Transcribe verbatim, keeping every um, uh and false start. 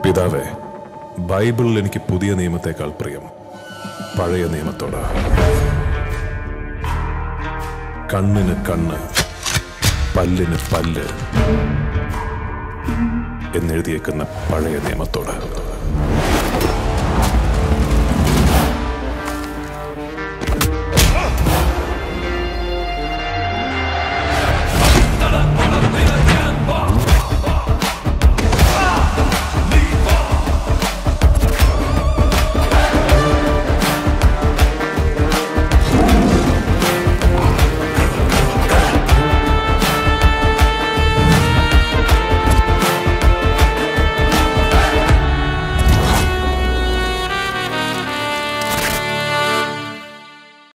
പിതാവേ, ബൈബിളിൽ എനിക്ക് പുതിയ നിയമത്തെക്കാൾ പ്രിയം പഴയ നിയമത്തോട്. കണ്ണിന് കണ്ണ്, പല്ലിന് പല്ല് എന്നെഴുതിയേക്കുന്ന പഴയ നിയമത്തോട്.